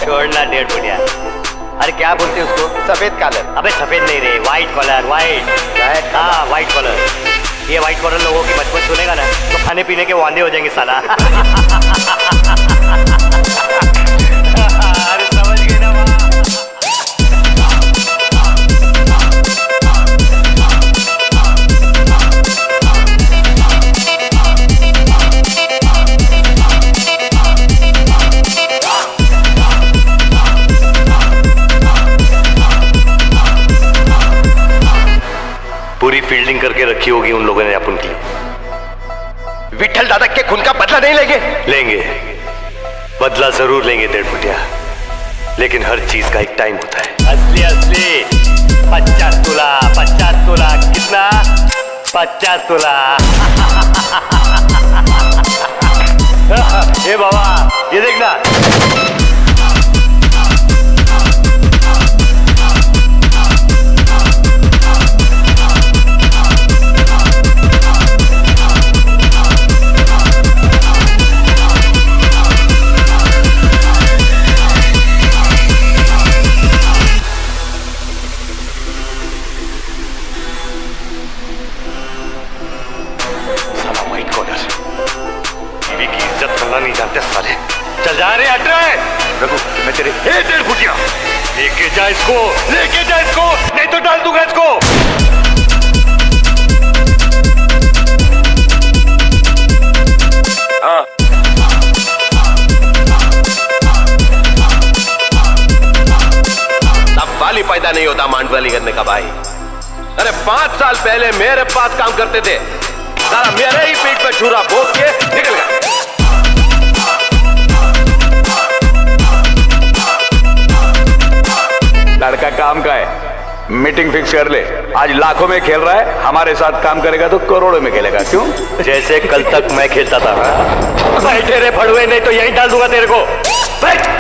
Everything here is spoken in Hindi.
छोड़ना डेढ़ फुटिया। अरे क्या बोलते हैं उसको? सफेद कॉलर। अबे सफेद नहीं रे, व्हाइट कॉलर। व्हाइट, हाँ व्हाइट कॉलर। ये व्हाइट कॉलर लोगों की मजबूत सुनेगा ना तो खाने पीने के वांदे हो जाएंगे साला। अरे समझ गए ना? पूरी फील्डिंग करके रखी होगी उन लोगों ने अपन की। विठल दादा के खून का बदला नहीं लेंगे? लेंगे, बदला जरूर लेंगे डेढ़ फुटिया, लेकिन हर चीज का एक टाइम होता है। असली 50 तोला। 50 तोला कितना? 50 तोला। ए बाबा ये देखना। नहीं जानते साले। चल जा रहे हट रहे। रघु मैं तेरे डेढ़ फुटिया लेके जा इसको, लेके जा इसको, नहीं तो डाल दूंगा इसको। हाँ अब वाली पैदा नहीं होता मांडवाली करने का भाई। अरे 5 साल पहले मेरे पास काम करते थे, सारा मेरे ही पीठ पे छुरा भोग के निकल गया। लड़का काम का है, मीटिंग फिक्स कर ले। आज लाखों में खेल रहा है, हमारे साथ काम करेगा तो करोड़ों में खेलेगा। क्यों? जैसे कल तक मैं खेलता था। बैठे रे फड़ुए, नहीं तो यहीं डाल दूंगा तेरे को। बैठ।